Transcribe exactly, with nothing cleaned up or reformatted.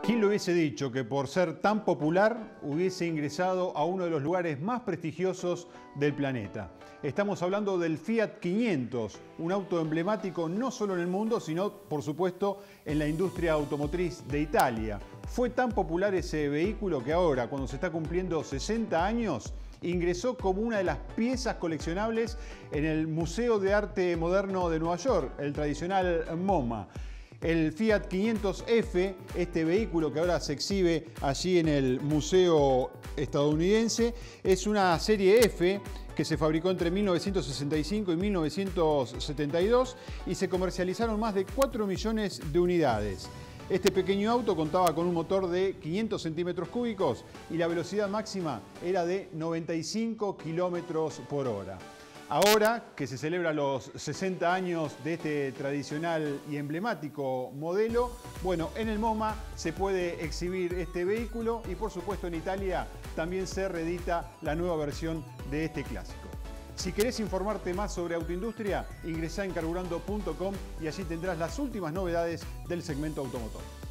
¿Quién lo hubiese dicho que por ser tan popular hubiese ingresado a uno de los lugares más prestigiosos del planeta? Estamos hablando del Fiat quinientos, un auto emblemático no solo en el mundo, sino por supuesto en la industria automotriz de Italia. Fue tan popular ese vehículo que ahora, cuando se está cumpliendo sesenta años, ingresó como una de las piezas coleccionables en el Museo de Arte Moderno de Nueva York, el tradicional MoMA. El Fiat quinientos F, este vehículo que ahora se exhibe allí en el Museo estadounidense, es una serie F que se fabricó entre mil novecientos sesenta y cinco y mil novecientos setenta y dos y se comercializaron más de cuatro millones de unidades. Este pequeño auto contaba con un motor de quinientos centímetros cúbicos y la velocidad máxima era de noventa y cinco kilómetros por hora. Ahora que se celebran los sesenta años de este tradicional y emblemático modelo, bueno, en el MoMA se puede exhibir este vehículo y por supuesto en Italia también se reedita la nueva versión de este clásico. Si querés informarte más sobre autoindustria, ingresá en carburando punto com y allí tendrás las últimas novedades del segmento automotor.